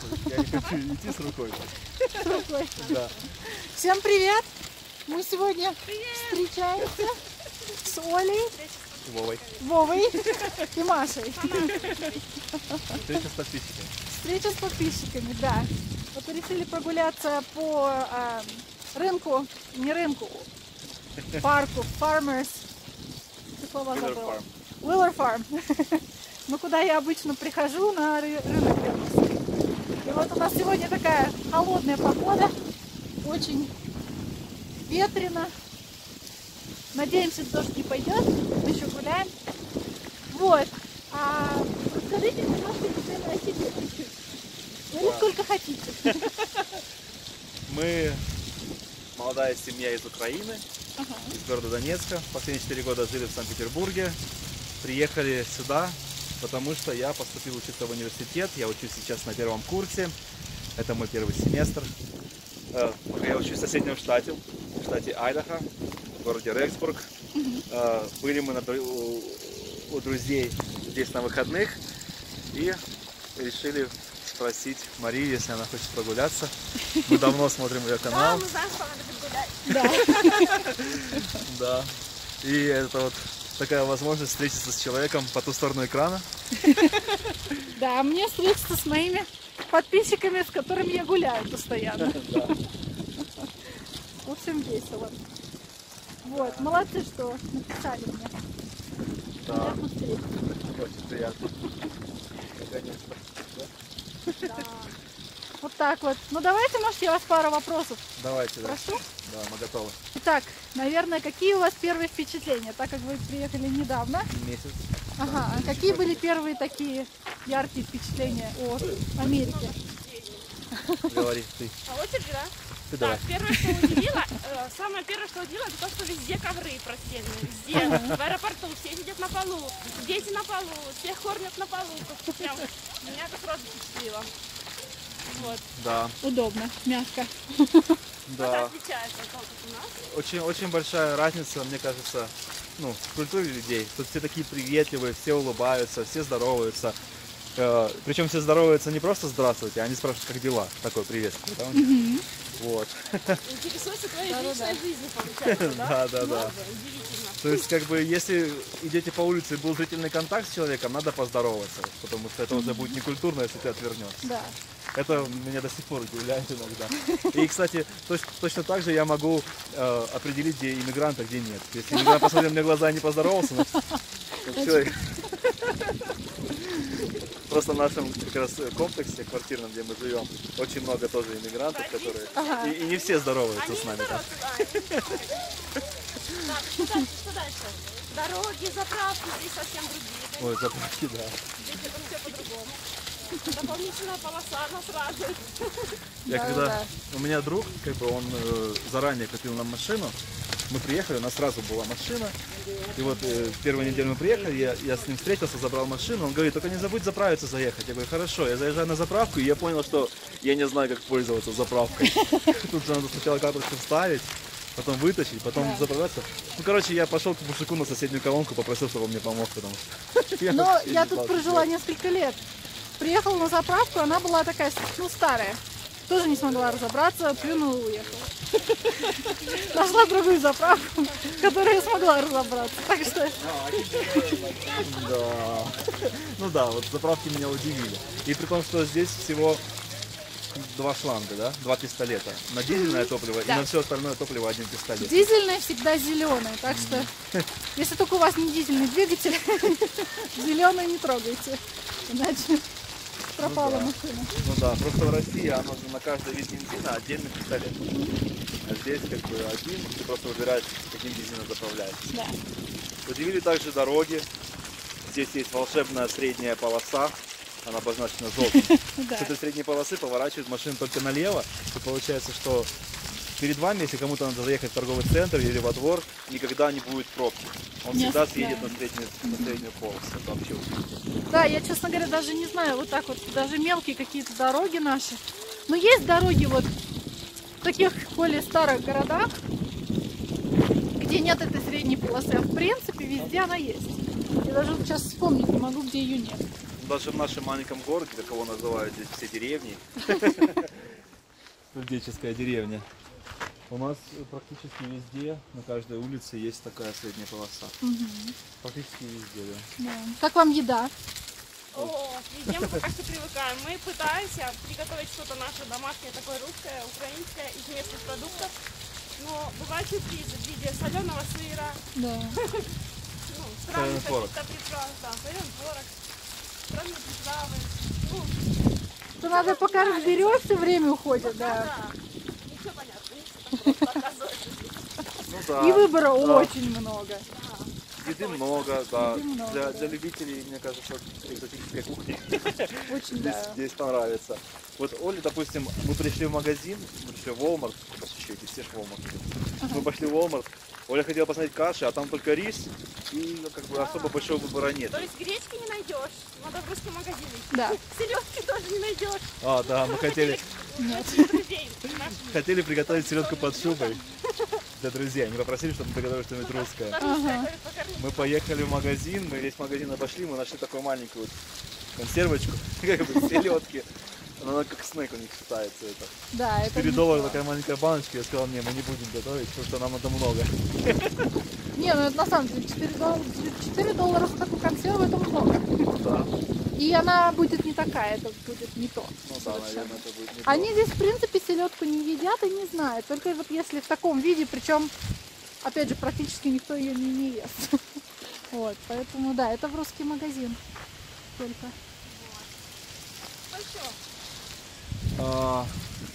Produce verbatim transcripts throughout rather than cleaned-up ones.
Я не хочу идти с рукой. С рукой. Да. Всем привет! Мы сегодня привет. встречаемся с Олей, Вовой. Вовой и Машей. Встреча с подписчиками. Встреча с подписчиками, да. Вот решили прогуляться по э, рынку, не рынку, парку, Farmers. Слова забыла. Wheeler Farm. Ну, куда я обычно прихожу на рынок Венгерский. И вот у нас сегодня такая холодная погода, очень ветрено. Надеемся, дождь не пойдет, мы еще гуляем. Вот. А расскажите немножко о себе чуть-чуть. Или сколько хотите. Мы молодая семья из Украины, Ага. из города Донецка. Последние четыре года жили в Санкт-Петербурге. Приехали сюда, потому что я поступил учиться в университет. Я учусь сейчас на первом курсе. Это мой первый семестр. Я учусь в соседнем штате, в штате Айдахо, в городе Рексбург. Uh-huh. Были мы на, у, у друзей здесь на выходных и решили спросить Марию, если она хочет прогуляться. Мы давно смотрим ее канал. Да, мы знаем, что она любит гулять. Да. Да. И это вот такая возможность встретиться с человеком по ту сторону экрана. Да, мне встретиться с моими подписчиками, с которыми я гуляю постоянно. Да. В общем, весело. Вот, молодцы, что написали мне. Да. Приятно встретиться. Очень приятно. Наконец-то. Да. Вот так вот. Ну давайте, может, я вас пару вопросов Давайте, да. прошу. Да, мы готовы. Итак, наверное, какие у вас первые впечатления, так как вы приехали недавно? Месяц. Ага, а какие были первые такие яркие впечатления о Америке? Говори ты. А очередь, да? Ты Так, давай. первое, что удивило, э, самое первое, что удивило, это то, что везде ковры простены, везде, в аэропорту, все сидят на полу, дети на полу, всех кормят на полу, как прям, меня это сразу впечатлило. Вот. Да. Удобно, мягко. Это Да. отличается от того, как у нас. Очень, очень большая разница, мне кажется, ну, в культуре людей. Тут все такие приветливые, все улыбаются, все здороваются. Э, причем все здороваются не просто здравствуйте, они спрашивают, как дела. Такое приветствие, да? Мгм. Вот. Интересуется твоей Да-да-да. личной жизнью, получается, да? Да, да, да. Много, удивительно. То есть, как бы, если идете по улице и был зрительный контакт с человеком, надо поздороваться, потому что это уже будет некультурно, если ты отвернешься. Да. Это меня до сих пор удивляет иногда. И, кстати, точно, точно так же я могу э, определить, где иммигрант, а где нет. Если иммигрант посмотрел мне в глаза и не поздоровался, значит, как человек. Просто в нашем как раз комплексе квартирном, где мы живем, очень много тоже иммигрантов, которые... Ага. И, и не все здороваются Они с не нами. Так. здороваются, да. Так, что дальше? Что дальше? Дороги, заправки здесь совсем другие. Ой, заправки, да. Здесь это все по-другому. Дополнительная полоса нас радует. Я Да, когда... да. У меня друг, как бы он э, заранее купил нам машину. Мы приехали, у нас сразу была машина. И вот э, первую неделю мы приехали, я, я с ним встретился, забрал машину. Он говорит, только не забудь заправиться, заехать. Я говорю, хорошо. Я заезжаю на заправку, и я понял, что я не знаю, как пользоваться заправкой. Тут же надо сначала карточку вставить, потом вытащить, потом Да. заправляться. Ну, короче, я пошел к мужику на соседнюю колонку, попросил, чтобы он мне помог, потому что... Но вообще я не тут знал, прожила что несколько лет. Приехала на заправку, она была такая, ну, старая. Тоже не смогла разобраться, плюнула и уехала. Нашла другую заправку, в которой я смогла разобраться. Так что... Да. Ну да, вот заправки меня удивили. И при том, что здесь всего два шланга, да? Два пистолета. На дизельное топливо Да. и на все остальное топливо один пистолет. Дизельная всегда зеленая, так что если только у вас не дизельный двигатель, зеленый не трогайте, иначе пропала да. машина. Ну да, просто в России оно же на каждый вид бензина отдельный пистолет. А здесь как бы один, ты просто выбираешь, каким бензином заправляешь. Да. Удивили также дороги. Здесь есть волшебная средняя полоса. Она обозначена желтым. Да. С этой средней полосы поворачивает машина только налево. И получается, что перед вами, если кому-то надо заехать в торговый центр или во двор, никогда не будет пробки. Он Не всегда ост- съедет да. на среднюю, на среднюю полосу. Это вообще удивительно. Да, я, честно говоря, даже не знаю, вот так вот, даже мелкие какие-то дороги наши. Но есть дороги вот в таких более старых городах, где нет этой средней полосы, а в принципе везде она есть. Я даже вот сейчас вспомнить не могу, где ее нет. даже в нашем маленьком городе, как его называют здесь все деревни, студенческая деревня, у нас практически везде, на каждой улице есть такая средняя полоса. Практически везде, да. Да. Как вам еда? О, везде мы пока что привыкаем. Мы пытаемся приготовить что-то наше домашнее, такое русское, украинское, из местных продуктов. Но бывают сюрпризы в виде соленого сыра, Да. ну, странных творог. каких-то приправ, да, соленый творог, странные приправы. Ну, Что надо, пока разберешься, время уходит, да. да, не все понятно, не все так просто оказывается. Ну да. И выбора Да. очень много. Еды много, да. Еды много, Для, да. для любителей, мне кажется, экзотической кухни Очень, здесь, да. здесь понравится. Вот Оле, допустим, мы пришли в магазин, мы пришли в Walmart, посещаете, все же Walmart. Мы пошли в Walmart, Оля хотела посмотреть каши, а там только рис, и как бы особо большого выбора нет. То есть гречки не найдешь, надо в русском магазине. Да. Селедки тоже не найдешь. А, да, мы хотели, Нет. Друзей наших. хотели приготовить селедку под шубой для друзей. Они попросили, чтобы мы приготовили что-нибудь русское. Русская, покормить. Мы поехали в магазин, мы весь магазин обошли, мы нашли такую маленькую вот консервочку, как бы селедки. Она как снэк у них считается это. Да, это четыре не доллара то. такая маленькая баночка, я сказал, не, мы не будем готовить, потому что нам это много. Не, ну это на самом деле четыре доллара, четыре доллара за такую консерву, это много. Да, И она будет не такая, это будет не то. ну да, наверное, это будет не Они то. здесь, в принципе, селедку не едят и не знают. Только вот если в таком виде, причем, опять же, практически никто ее не, не ест. Вот, поэтому, да, это в русский магазин только. Ну что, А,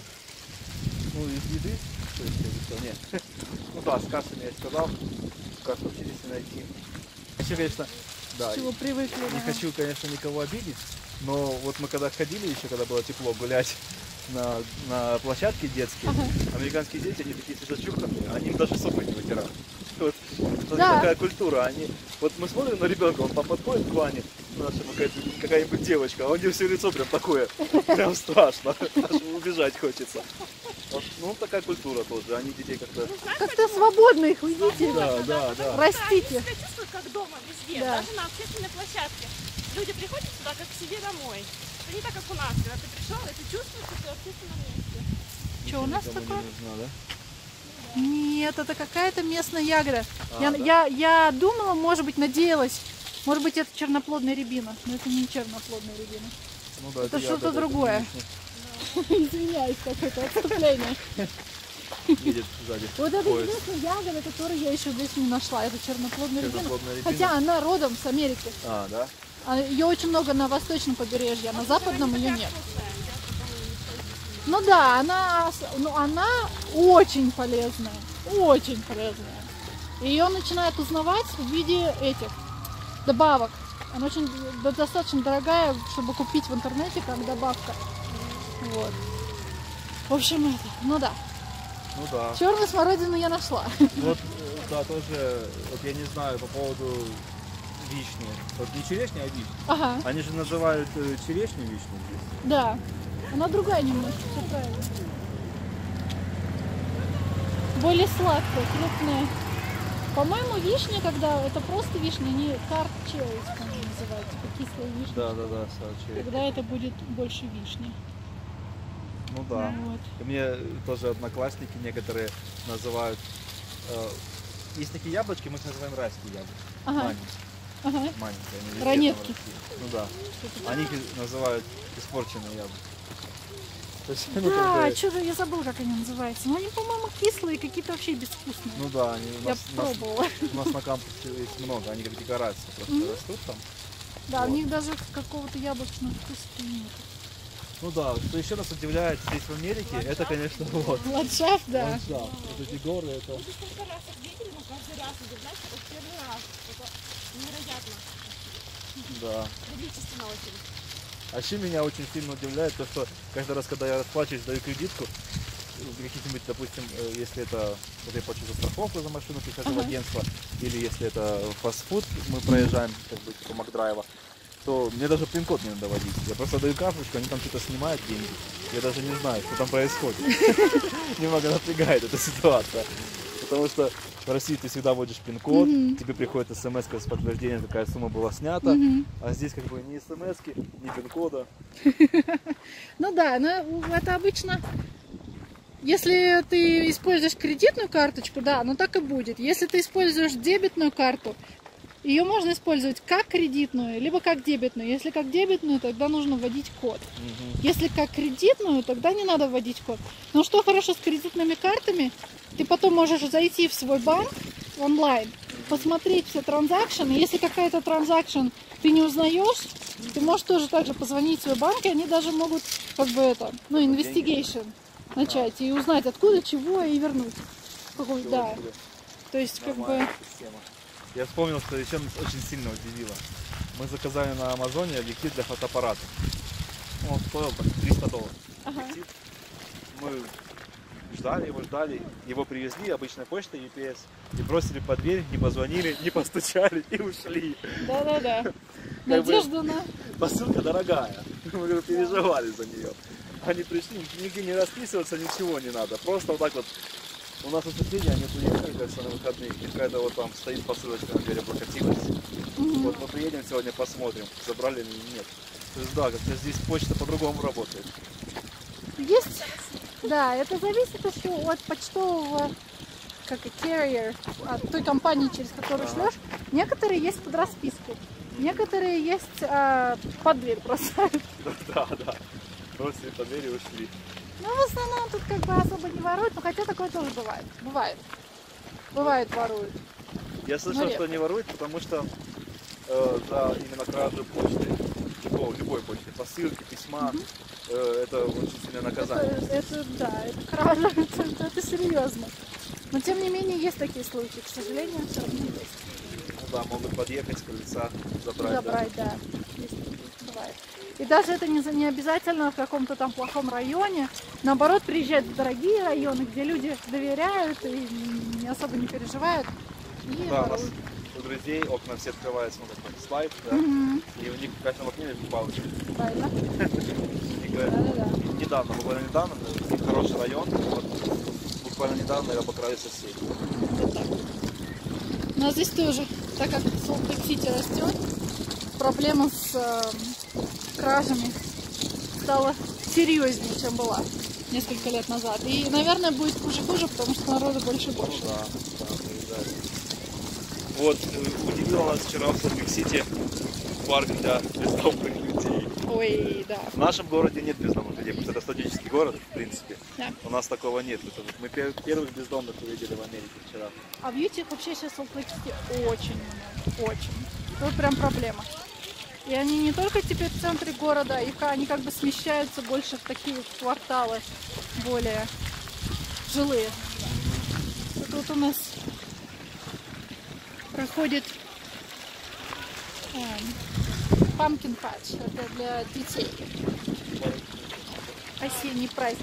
ну, из еды, то есть, или что, нет. Ну да, с кашами я сказал, кашу учились найти. Хочу, конечно, да, С чего привыкли. не да. хочу, конечно, никого обидеть, но вот мы когда ходили еще, когда было тепло, гулять на, на площадке детские, Ага. американские дети, они такие все зачуханные, они им даже сопли не вытирают. Вот, это Да. такая культура, они, вот мы смотрим на ребенка, он подходит к Ване, нашему какая-нибудь, какая-нибудь девочка, а у нее все лицо прям такое, прям страшно, аж убежать хочется. Вот, ну, такая культура тоже, они детей как-то... Как-то свободно их ведите. Да, да, да. Растите. они себя чувствуют как дома везде, Да. даже на общественной площадке. Люди приходят сюда как к себе домой. Это не так, как у нас, когда ты пришел, и ты чувствуешь, что ты в общественном месте. Что у нас Никому не такое? нужна, да? Нет, это какая-то местная ягода. А, я, да. я, я думала, может быть, надеялась, может быть, это черноплодная рябина. Но это не черноплодная рябина. Ну да, Это я что-то об этом другое. не Извиняюсь, какое-то отступление. Видит сзади Вот это поезд. единственная ягода, которую я еще здесь не нашла. Это черноплодная рябина. Черноплодная рябина. Хотя она родом с Америки. А, да? Ее очень много на восточном побережье, а на западном ее нет. Вкусная, я потом не стоит. Ну да, она, с- ну, она очень полезная. Очень полезная. Ее начинают узнавать в виде этих добавок. Она очень д- достаточно дорогая, чтобы купить в интернете как добавка. Вот. В общем, это, ну да. Ну да. Черную смородину я нашла. Вот, э, да, тоже, вот я не знаю по поводу вишни. Вот не черешня, а вишня. Ага, Они же называют э, черешню вишню здесь. да. Она другая немножко, все правильно. Более сладкая, крупная. По-моему, вишня, когда это просто вишня, они карт черрис, по-моему, называют, типа кислая вишня. Да, да, да, сочи. Тогда это будет больше вишни. Ну да. Вот. И мне тоже одноклассники некоторые называют. э, есть такие яблочки, мы их называем райские яблоки. Ага, Маленькие. ага. Маленькие, они везде Ранетки. там растут. Ну да. Они их называют испорченные яблоки. То есть, ну, как Да, бы, что-то я забыла, как они называются. Но они, по-моему, кислые, какие-то вообще безвкусные. ну да, они у Я нас, у нас- пробовала. у нас на кампусе их много, они как декорация просто Мгм. растут там. Да, у Вот. них даже какого-то яблочного вкуса нет. Ну да, что еще нас удивляет здесь в Америке, это, конечно, вот. Ландшафт, да. Ландшафт. Вот эти горы, это... Мы сколько раз их видели, но каждый раз удивляешься, как первый раз. Это невероятно. Да. Величественно очень. А еще меня очень сильно удивляет то, что каждый раз, когда я расплачиваюсь, даю кредитку, какие-нибудь, допустим, э, если это, вот я плачу за страховку за машину, прихожу в Ага. агентство, или если это фастфуд, мы проезжаем, как бы, типа Макдрайва, то мне даже пин-код не надо вводить. Я просто даю карточку, они там что-то снимают деньги. Я даже не знаю, что там происходит. Немного напрягает эта ситуация. Потому что В России ты всегда вводишь пин-код, Мгм. тебе приходит смс с подтверждением, какая сумма была снята, Мгм. а здесь как бы ни смс, ни пин-кода. Ну да, но это обычно, если ты используешь кредитную карточку, да, ну так и будет. Если ты используешь дебетную карту, ее можно использовать как кредитную, либо как дебетную. Если как дебетную, тогда нужно вводить код. Мгм. Если как кредитную, тогда не надо вводить код. Но что хорошо с кредитными картами, ты потом можешь зайти в свой банк онлайн, посмотреть все транзакшены. Если какая-то транзакшн ты не узнаешь, ты можешь тоже также позвонить в свой банк, и они даже могут как бы это, ну, investigation начать и узнать откуда, чего и вернуть. Какой- Всё, Да. себе. То есть как бы... Нормальная система. Я вспомнил, что еще нас очень сильно удивило. Мы заказали на Амазоне объектив для фотоаппарата. Он стоил так триста долларов. Ага. Объектив. Мы ждали его, ждали. Его привезли обычной почтой ю пи эс. И бросили под дверь, не позвонили, не постучали и ушли. Да-да-да. бы- Надежда на... Посылка дорогая. Мы говорю, переживали за нее. Они пришли, нигде не расписываться, ничего не надо. Просто вот так вот. У нас у соседей, они приехали, кажется, на выходные. И какая-то вот там стоит посылочка на дверь, облокотилась. Мгм. Вот мы приедем сегодня, посмотрим, забрали или нет. То есть да, как-то здесь почта по-другому работает. Есть, да, это зависит еще от почтового, как и carrier, от той компании, через которую Ага. шлешь. Некоторые есть под расписку, некоторые есть а, под дверь бросают. Да, да. Бросили под дверь и ушли. Но в основном тут как бы особо не воруют, но хотя такое тоже бывает. Бывает. Бывает воруют. Я слышал, Ну, что редко. не воруют, потому что э, за именно кражу почты, любой, любой почты, посылки, письма, э, это очень сильное Это, наказание. это, да, это кража, это, это- это серьезно. Но тем не менее есть такие случаи, к сожалению, все равно есть. Ну да, могут подъехать с крыльца, забрать. да. Забрать, да. Есть такие, бывает. И даже это не, за- не обязательно в каком-то там плохом районе. Наоборот, приезжают в дорогие районы, где люди доверяют и не особо не переживают. И Да, у нас воруют. у друзей окна все открываются, ну такой слайд, да, Мгм. и у них в каждом окне лежит палочка. Правильно. И говорят, Да-да-да. недавно, буквально недавно, у них хороший район, вот, буквально недавно его обокрали соседи. Вот так. У нас здесь тоже, так как Солт-Лейк-Сити растет, проблема с э, кражами стала серьезнее, чем была несколько лет назад. И, наверное, будет хуже и хуже, потому что народу больше и Ну больше. да, да, приезжали. Вот, э, удивило нас вчера в Солт-Лейк-Сити парк для бездомных людей. Ой, да. В нашем городе нет бездомных людей, потому что это студенческий город, в принципе. Да. У нас такого нет. Это вот мы пер- первых бездомных увидели в Америке вчера. А в Юте их вообще сейчас в Солт-Лейк-Сити очень много, очень. Это прям проблема. И они не только теперь в центре города, их, они как бы смещаются больше в такие вот кварталы, более жилые. Тут у нас проходит эм, Pumpkin Patch, это для детей. Осенний праздник.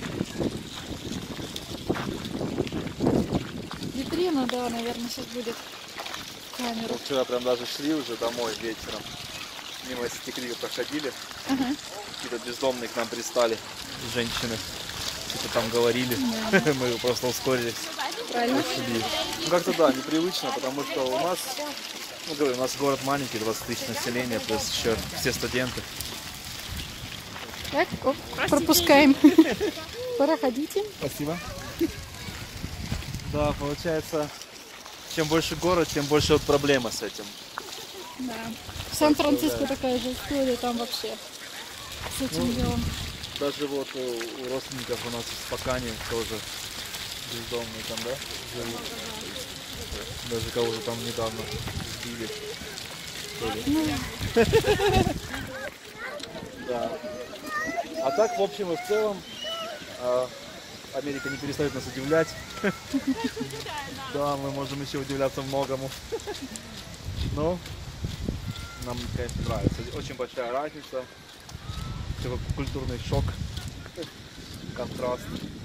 Витрина, да, наверное, сейчас будет камера. Мы вчера прям даже шли уже домой вечером. Мимо стекли проходили. Ага. Какие-то бездомные к нам пристали. Женщины. Что-то там говорили. Да. Мы просто ускорились. Правильно? Шли. Ну как-то да, непривычно, потому что у нас, ну говорю, у нас город маленький, двадцать тысяч населения, плюс еще все студенты. Так, оп, пропускаем. Проходите. Спасибо. Да, получается, чем больше город, тем больше вот проблема с этим. Да. В Сан-Франциско такая же история, там вообще с этим Ну, делом. Даже вот у, у родственников у нас в Спокане тоже бездомные там, да, живут. Даже кого-то там недавно сбили. что ли. Да. А так, в общем и в целом, а, Америка не перестает нас удивлять. Да, мы можем еще удивляться многому. Но нам, конечно, нравится. Очень большая разница. Такой культурный шок. Контраст.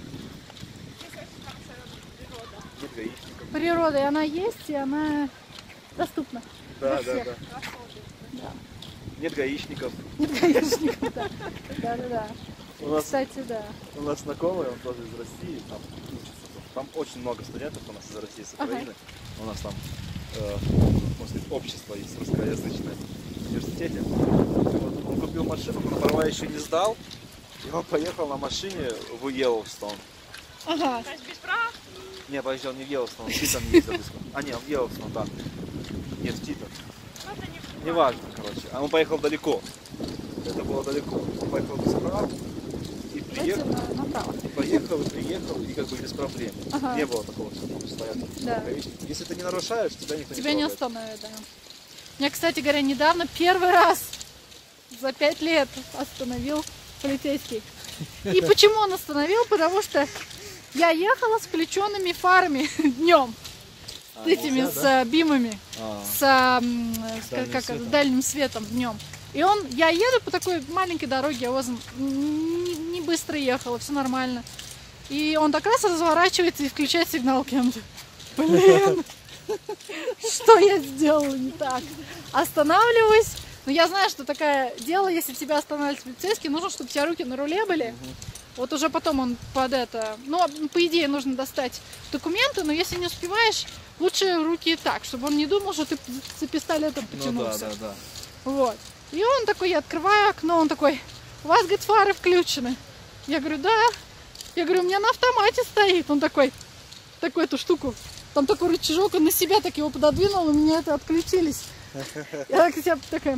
Нет гаишников. Природа, и она есть, и она доступна. Да, для да, всех. да. Да. Нет гаишников. Нет гаишников, да. Да, да, да. У нас, Кстати, да. у нас знакомый, он тоже из России, там учится. Там очень много студентов у нас из России, с Украины. У нас там, э, можно сказать, общество есть русскоязычное в университете. Вот, он купил машину, но права еще не сдал. И он поехал на машине в Йеллоустон. Ага. То есть без прав? Не, подожди, он не в Йеллоустон, он в Титон ездил. А, не, он в Йеллоустон, да. Нет, в Титон. Ну, это не Неважно, короче. А он поехал далеко. Это было далеко. Он поехал без прав и Давайте приехал, на- направо. и поехал, и приехал, и как бы без проблем. Ага. Не было такого, что там стоят. Да. Если ты не нарушаешь, тебя никто Тебя не не трогает. остановят, да. Меня, кстати говоря, недавно первый раз за пять лет остановил полицейский. И почему он остановил? Потому что я ехала с включенными фарами днем. А, С этими, нельзя, с да? а, бимами. А, С, а, м, с как- дальним как, светом. с дальним светом днем. И он, я еду по такой маленькой дороге, я возле, не, не быстро ехала, все нормально. И он так раз разворачивается и включает сигнал кем-то. Блин, что я сделала не так? Останавливаюсь. Но я знаю, что такое дело, если тебя останавливает полицейский, нужно, чтобы у тебя руки на руле были. Вот уже потом он под это... Ну, по идее, нужно достать документы, но если не успеваешь, лучше руки и так, чтобы он не думал, что ты за пистолетом ну да, потянулся. да, да. Вот. И он такой, я открываю окно, он такой, у вас, говорит, фары включены. Я говорю, да. Я говорю, у меня на автомате стоит. Он такой, такой эту штуку, там такой рычажок, он на себя так его пододвинул, у меня это отключились. Я так себя такая,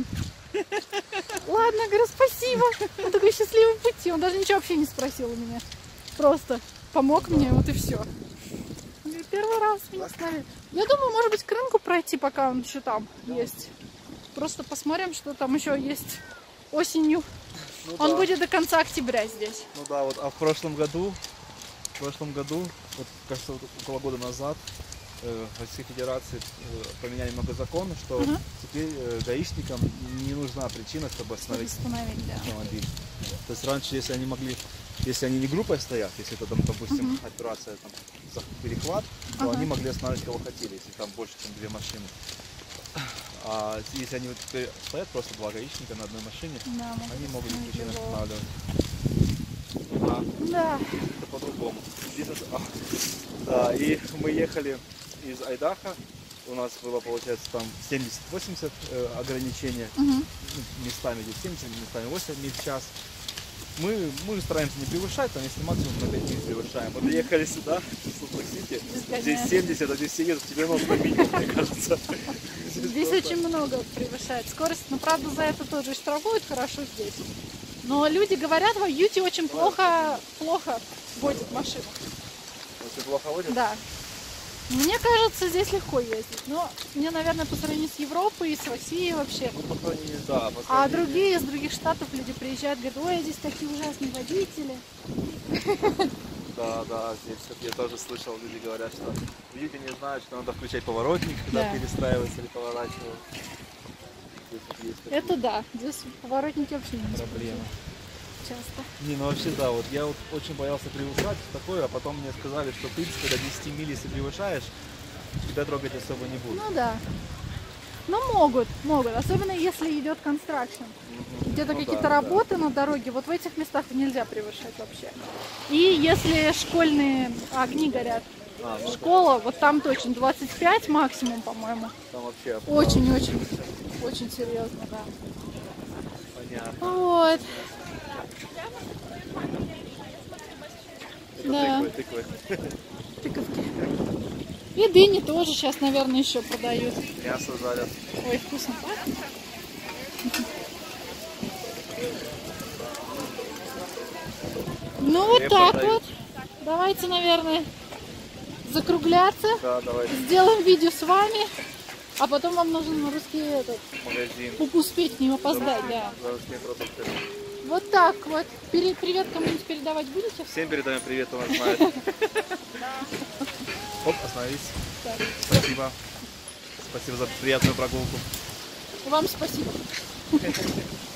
ладно, говорю, спасибо. Он такой, счастливый пути. Он даже ничего вообще не спросил у меня. Просто помог мне, вот и все. Первый раз меня остановили. Я думаю, может быть, к рынку пройти, пока он еще там есть. Просто посмотрим, что там еще есть осенью. Ну, Он да. будет до конца октября здесь. Ну да, вот, а в прошлом году, в прошлом году, вот, кажется, вот около года назад, э, в Российской Федерации э, поменяли много законов, что Мгм. теперь э, гаишникам не нужна причина, чтобы остановить Остановить, да. автомобиль. То есть раньше, если они могли, если они не группой стоят, если это там, допустим, Мгм. операция там, за перехват, то Ага. они могли останавливать кого хотели, если там больше, чем две машины. А если они вот теперь стоят просто два гаишника на одной машине, Да, могут они могут без остановить причины любого. останавливать. Да. Да. Это по-другому. Здесь это- а, да, и мы ехали из Айдаха. У нас было, получается, там семьдесят-восемьдесят э, ограничения. Мгм. Ну, местами где семьдесят, местами восемь миль в час. Мы, мы стараемся не превышать, там если максимум на пять миль превышаем. Мы приехали сюда, в Солт-Лейк-Сити, Здесь здесь гоняют. семьдесят, а здесь все едут девяносто минимум, мне кажется. Здесь очень много превышает скорость, но правда за это тоже и штрафуют хорошо здесь. Но люди говорят, в Юте очень плохо, плохо водят машину. Очень плохо водят? Да. Мне кажется, здесь легко ездить. Но мне, наверное, по сравнению с Европой и с Россией вообще. Ну, по сравнению, да. По А сравнению- другие из других штатов люди приезжают, говорят, ой, здесь такие ужасные водители. Да, да, здесь вот я тоже слышал, люди говорят, что люди не знают, что надо включать поворотник, когда Да. перестраиваются или поворачивают. Здесь вот есть такие Это да, здесь поворотники вообще не проблемы. часто. Не, ну вообще да, вот я вот очень боялся превышать такое, а потом мне сказали, что в принципе до десяти миль, если превышаешь, тебя трогать особо не будут. Ну да. Ну могут, могут, особенно если идет констракшн. Мгм. Где-то Ну какие-то да, да. работы на дороге, вот в этих местах нельзя превышать вообще. И если школьные огни горят, А, ну, школа, вот там точно двадцать пять максимум, по-моему. там вообще Очень-очень, очень серьезно, да. понятно. Вот, Это Да. тыквы, тыквы. тыковки. И дыни тоже сейчас, наверное, еще продают. Мясо жарят. Ой, вкусно пахнет. Ну вот Хлеб так продают. вот. Давайте, наверное, закругляться. Да, давай, Сделаем видео с вами. А потом вам нужен русский этот, магазин. успеть не опоздать, да. Городские продукты. Вот так вот. Пере- Привет кому-нибудь передавать будете? Всем передаем привет, кто нас знает. Оп, остановись. Так. Спасибо. Спасибо за приятную прогулку. Вам спасибо.